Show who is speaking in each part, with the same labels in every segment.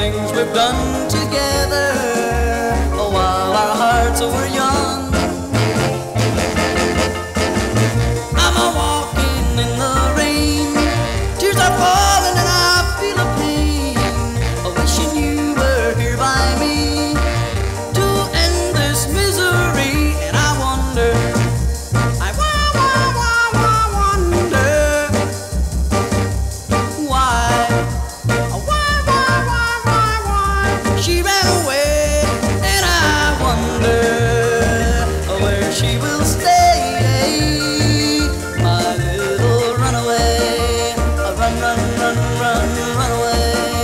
Speaker 1: things we've done together, oh, while our hearts were young. I'm a walking in the rain, tears are falling and I feel a pain, wishing you were here by me to end this misery. And I wonder, I wonder why she ran away, and I wonder where she will stay, my little runaway. Run, run, run, run, run away.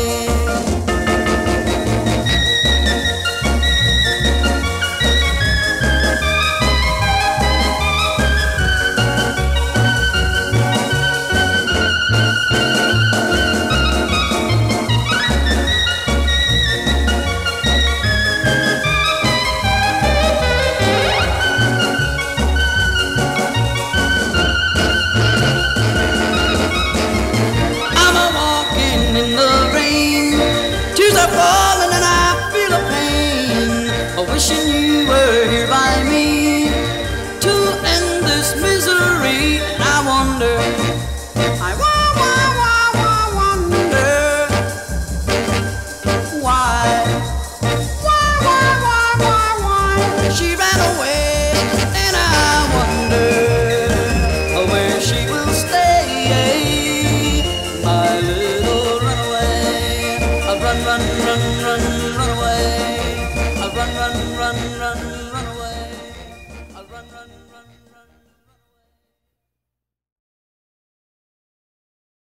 Speaker 1: Tears are falling and I feel a pain, wishing you were here by me to end this misery. And I wonder, I wonder why she ran away, and I wonder where she will stay, my little runaway. Run, run, run, run, run away. Run, run, run, run, run away. Run, run, run.